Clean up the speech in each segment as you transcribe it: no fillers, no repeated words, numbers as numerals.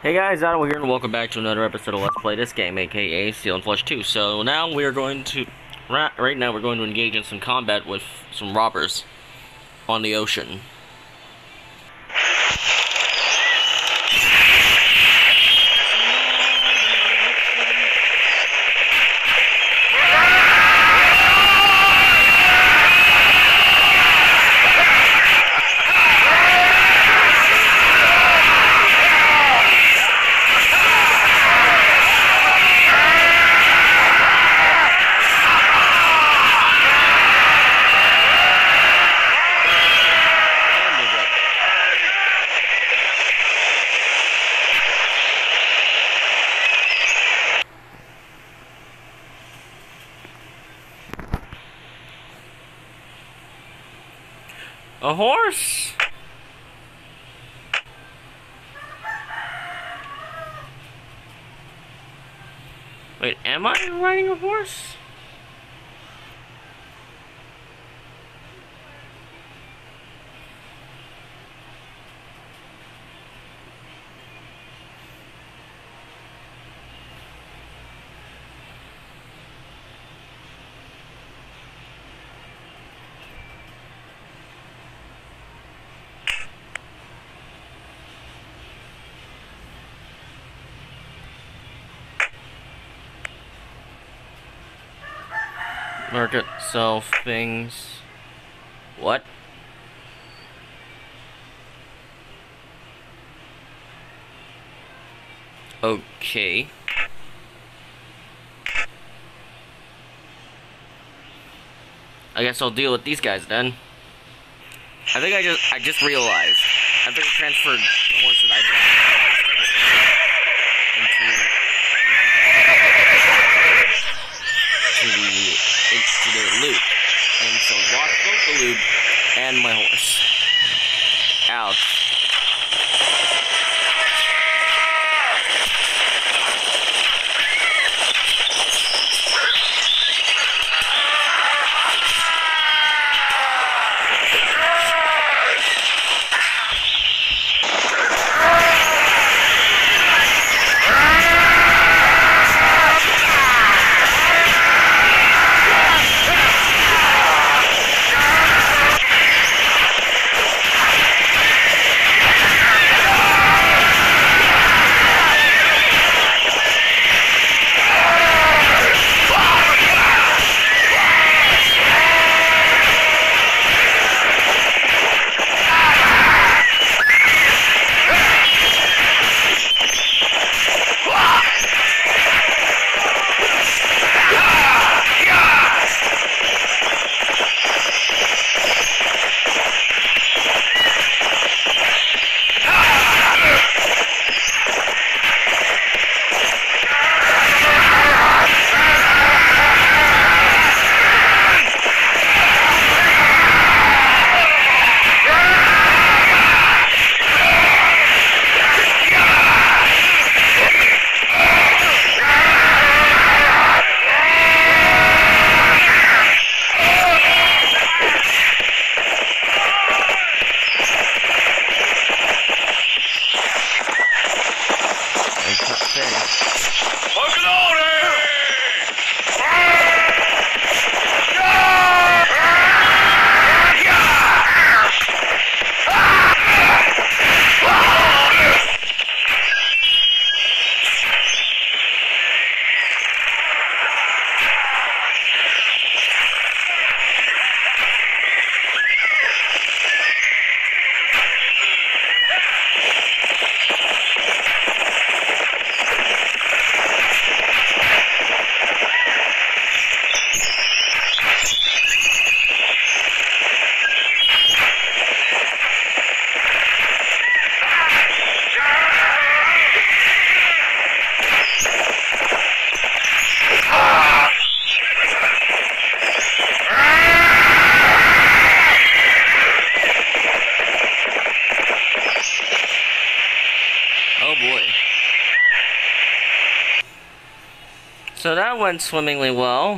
Hey guys, Adam here, and welcome back to another episode of Let's Play This Game, aka Steel and Flesh 2. So now we are going to, right now we're going to engage in some combat with some robbers on the ocean. A horse? Wait, am I riding a horse? Market, sell things. What? Okay. I guess I'll deal with these guys then. I think I just realized. I think I transferred the horse that I into the loop. And so lost both the loop and my horse. Ouch. So that went swimmingly well.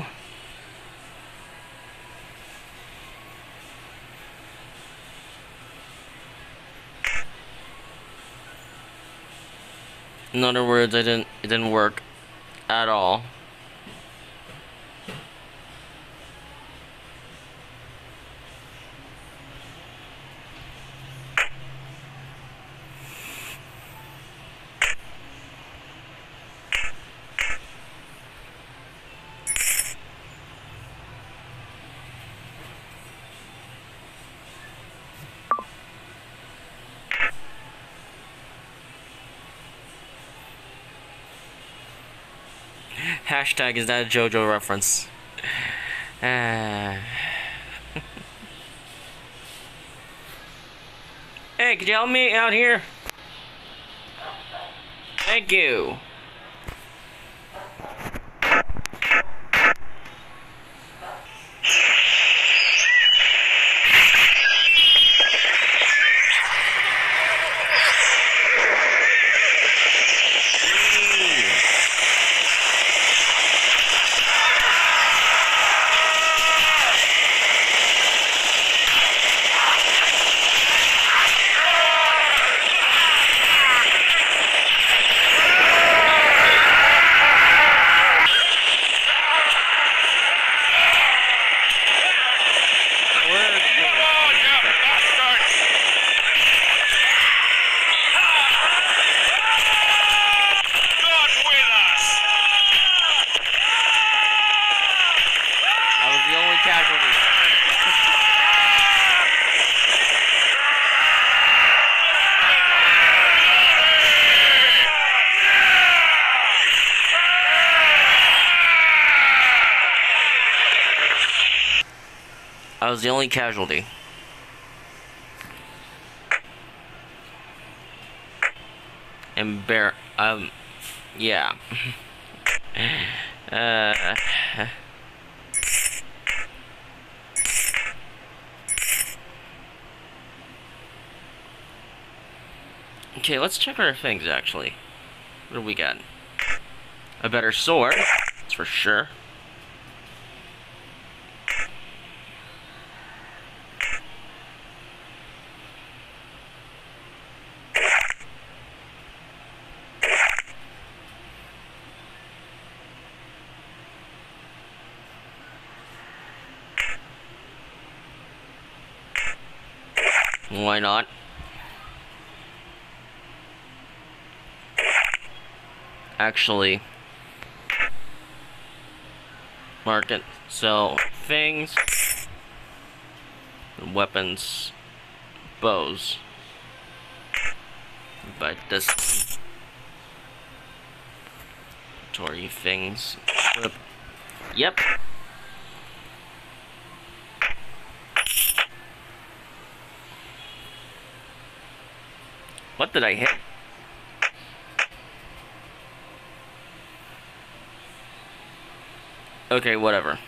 In other words, it didn't work at all. Hashtag, is that a JoJo reference? Hey, could you help me out here? Thank you. I was the only casualty. Yeah. Okay, let's check our things, actually. What do we got? A better sword, that's for sure. Why not? Actually, market, sell things, weapons, bows. But this Tory things. Yep. What did I hit? Okay, whatever.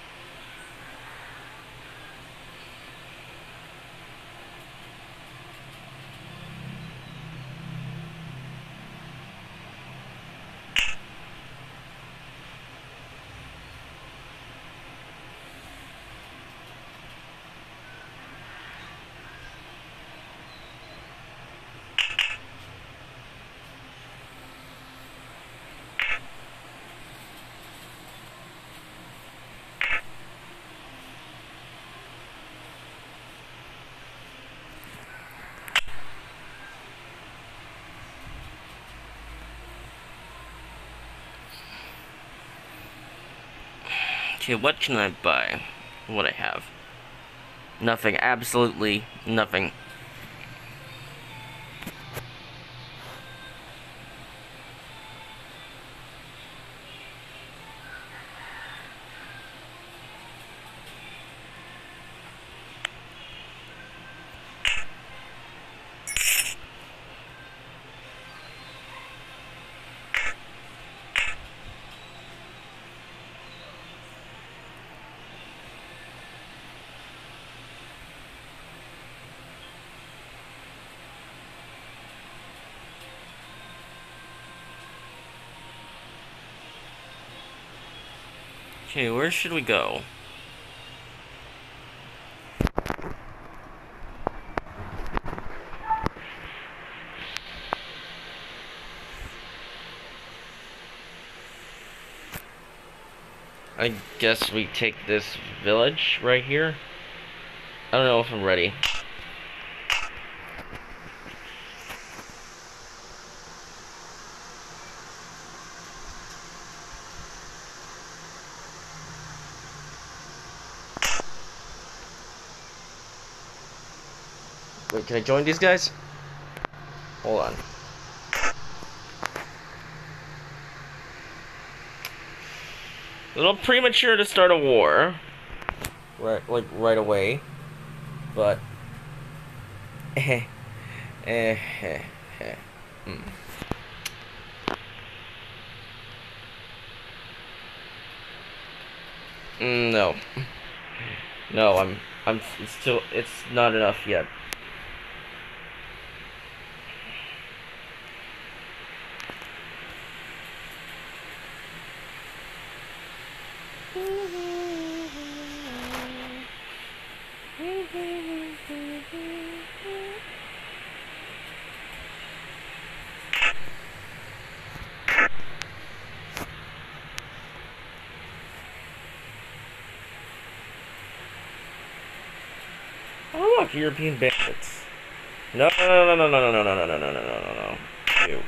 Okay, what can I buy? What I have? Nothing, absolutely nothing. Okay, where should we go? I guess we take this village right here. I don't know if I'm ready. Wait, can I join these guys? Hold on. A little premature to start a war. Right away. But No. No, it's not enough yet. I don't want European bandits. No. You.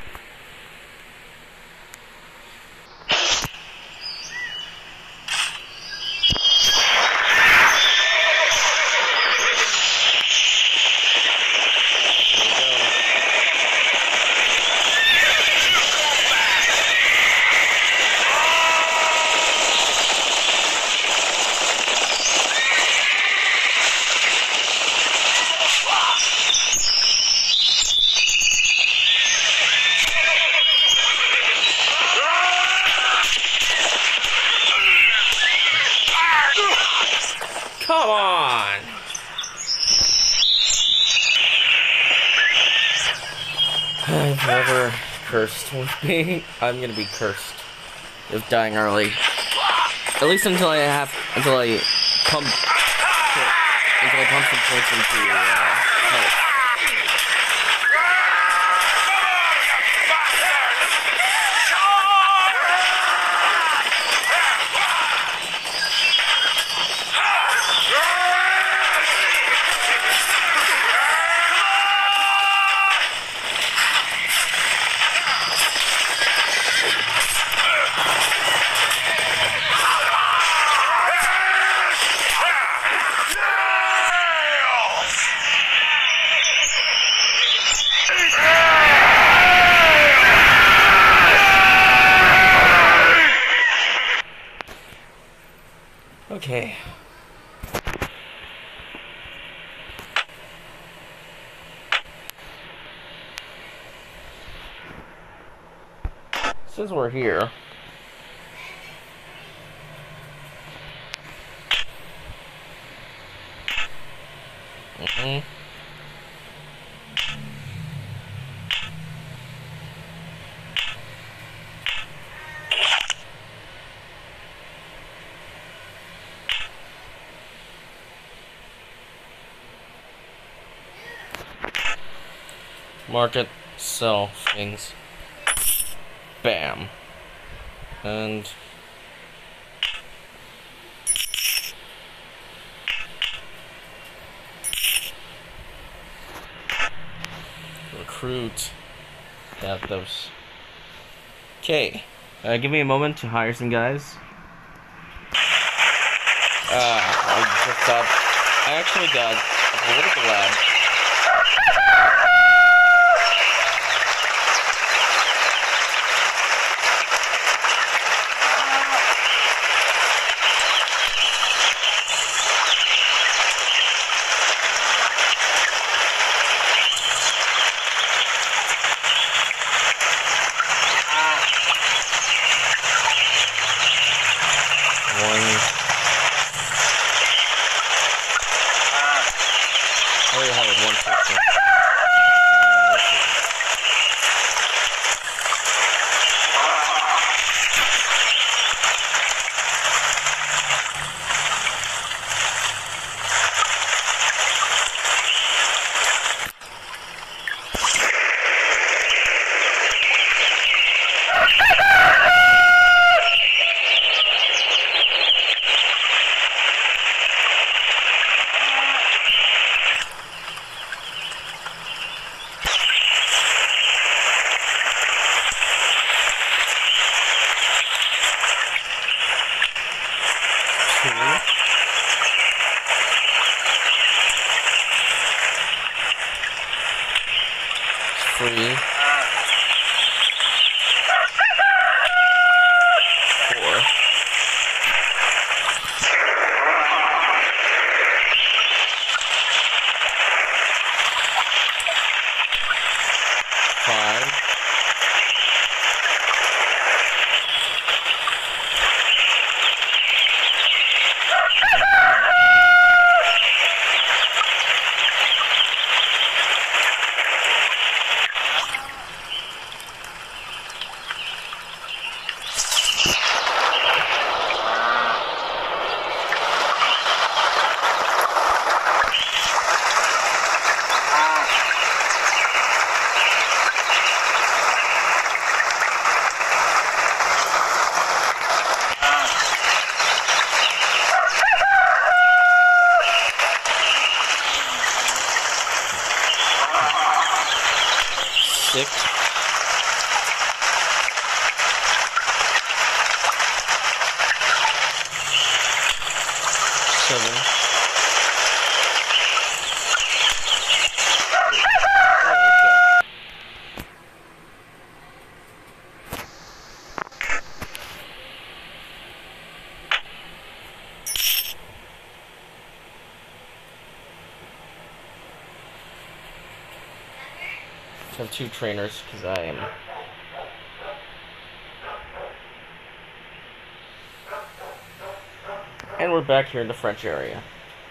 Come on! I'm forever cursed with me. I'm gonna be cursed with dying early. At least until I pump some points into health. Okay. Since we're here, market, sell things. Bam. And recruit. Got those. Okay. Give me a moment to hire some guys. I actually got a political lab. 2, 3, 4, 5, 6, 7, 2 trainers, because I am... And we're back here in the French area.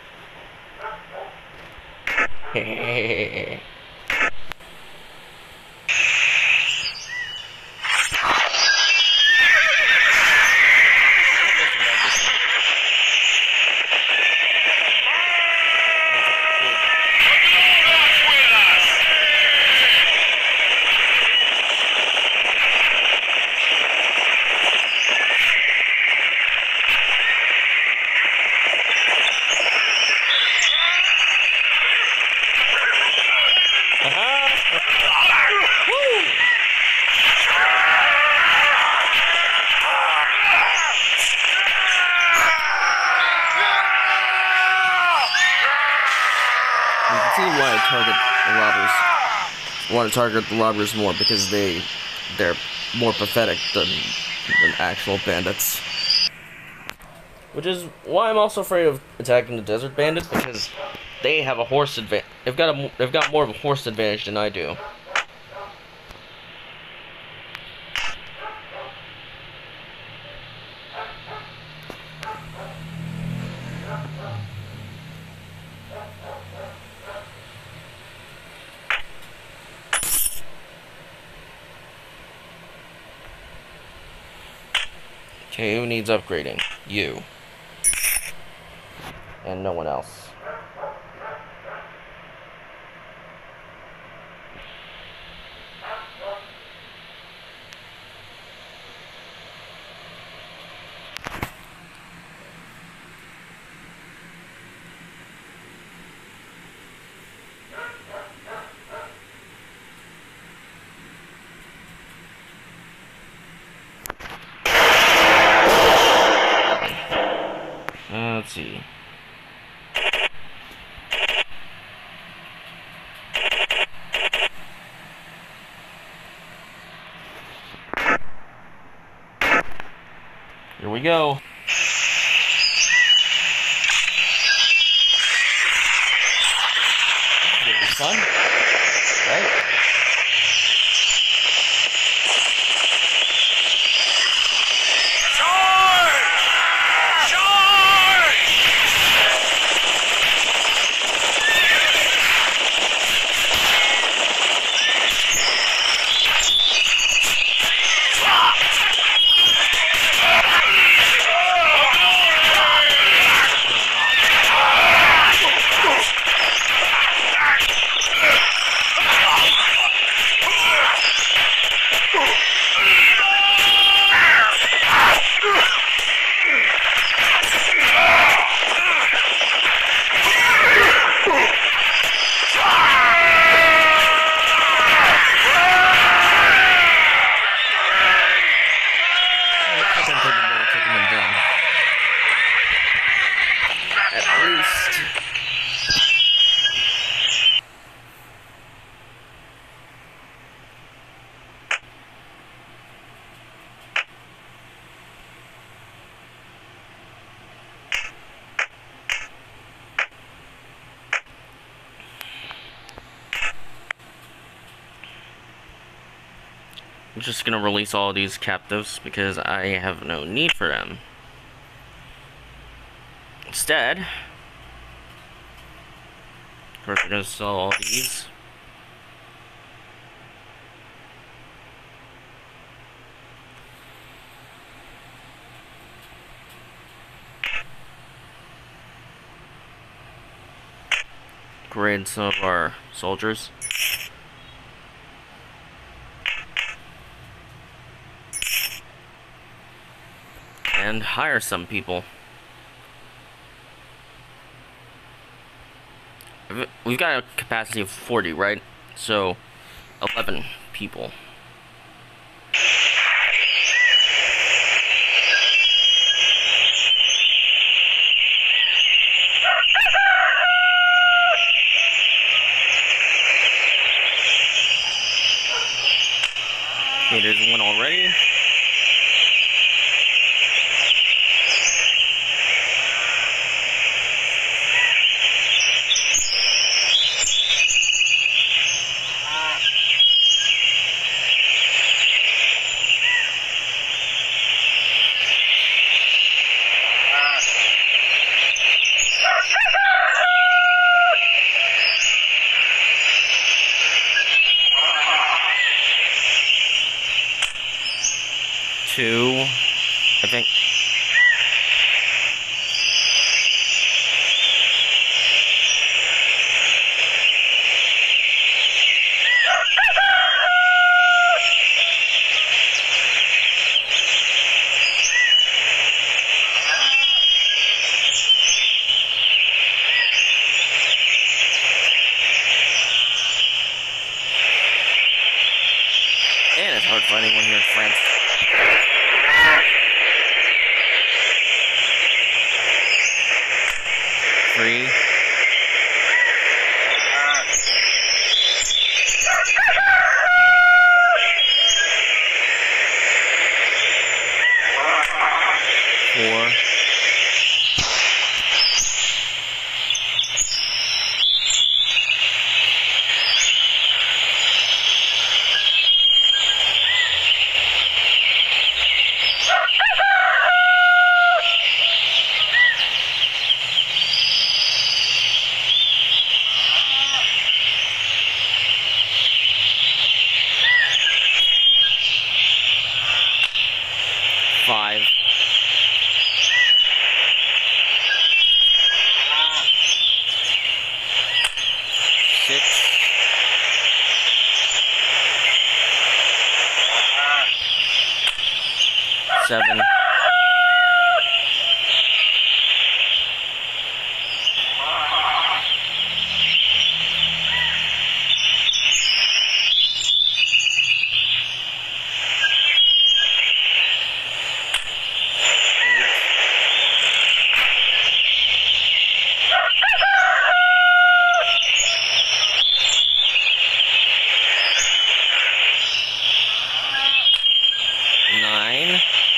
See why I want to target the robbers more, because they're more pathetic than actual bandits. Which is why I'm also afraid of attacking the desert bandits, because they have a horse advantage. They've got more of a horse advantage than I do. Okay, who needs upgrading? You. And no one else. Let's see. Here we go. This is fun, right? just gonna release all these captives because I have no need for them. Instead, of course, we're gonna sell all these. Grade some of our soldiers. And hire some people. We've got a capacity of 40, right? So, 11 people. Okay, there's one already. Two, I think. And it's hard finding one here in France. Three. Four. Five. Six. Seven. Nine.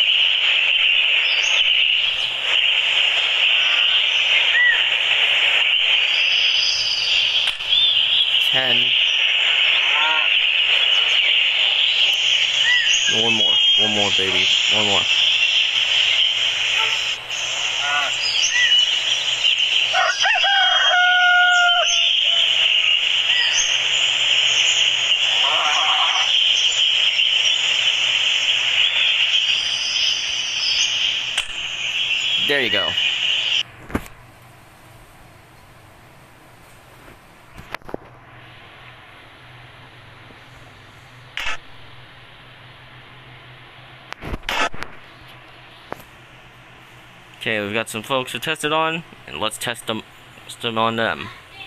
10. One more, baby. One more. There you go. Okay, we've got some folks to test it on, and let's test them on them.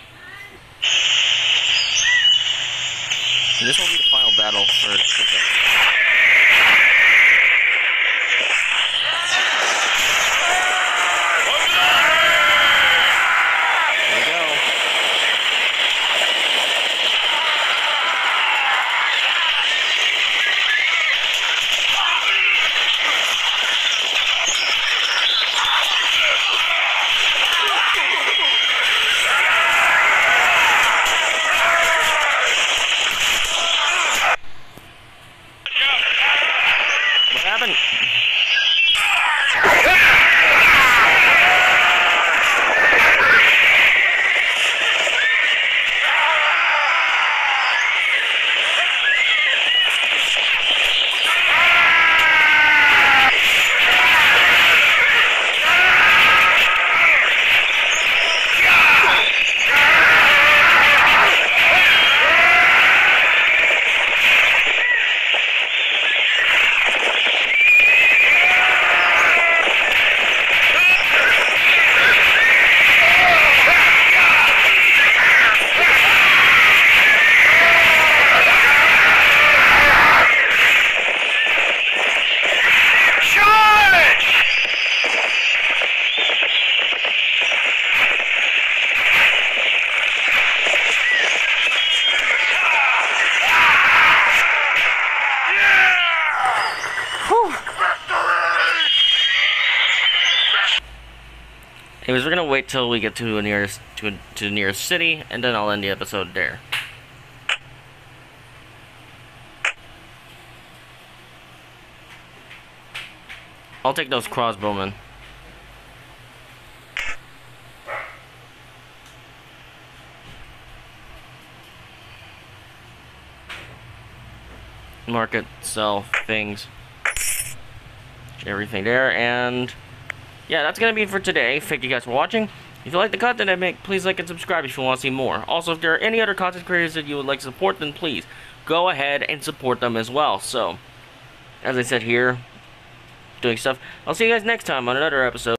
And this will be the final battle for the Anyways, we're gonna wait till we get to the nearest city, and then I'll end the episode there. I'll take those crossbowmen. Market, sell things, everything there, and yeah, that's gonna be it for today. Thank you guys for watching. If you like the content I make, please like and subscribe if you want to see more. Also, if there are any other content creators that you would like to support, then please go ahead and support them as well. So, as I said here, doing stuff. I'll see you guys next time on another episode